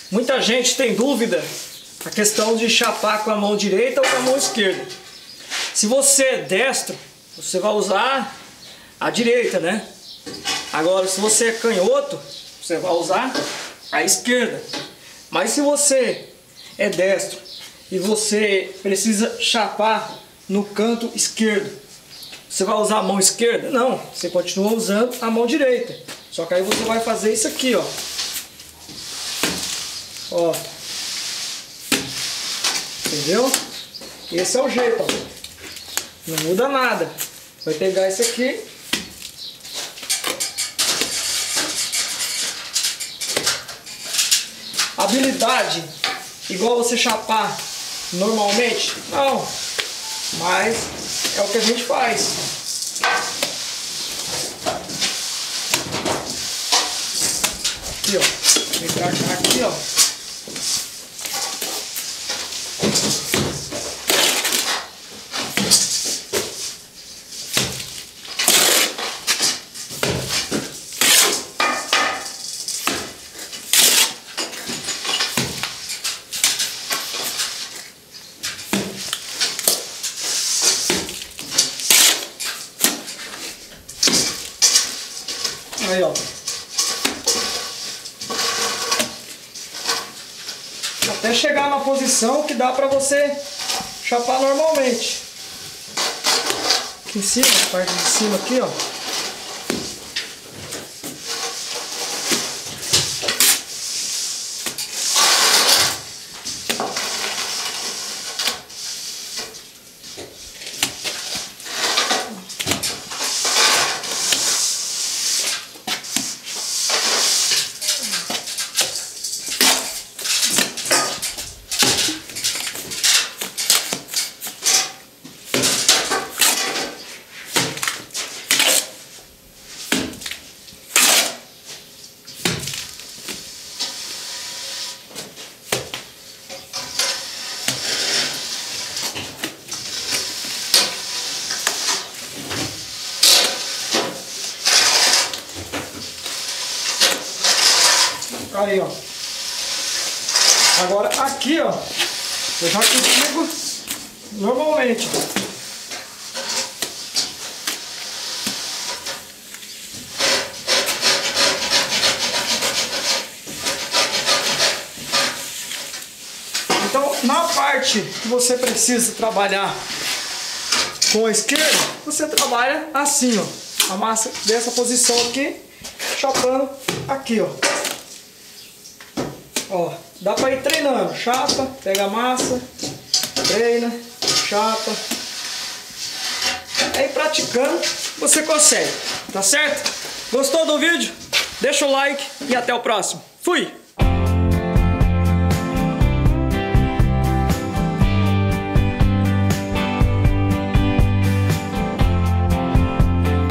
Muita gente tem dúvida a questão de chapar com a mão direita ou com a mão esquerda. Se você é destro, você vai usar a direita, né? Agora, se você é canhoto, você vai usar a esquerda. Mas se você é destro e você precisa chapar no canto esquerdo, você vai usar a mão esquerda? Não, você continua usando a mão direita. Só que aí você vai fazer isso aqui, ó. Ó. Entendeu? Esse é o jeito, ó. Não muda nada. Vai pegar isso aqui. Habilidade igual você chapar normalmente? Não. Mas é o que a gente faz. Aqui, ó. Vem pra cá, aqui, ó. Aí, ó. Até chegar na posição que dá pra você chapar normalmente. Aqui em cima, a parte de cima aqui, ó. Aí, ó. Agora aqui, ó, eu já consigo normalmente. Então, na parte que você precisa trabalhar com a esquerda, você trabalha assim, ó. A massa dessa posição aqui, chapando aqui, ó. Ó, dá pra ir treinando, chapa, pega a massa, treina, chapa. Aí praticando você consegue, tá certo? Gostou do vídeo? Deixa o like e até o próximo. Fui!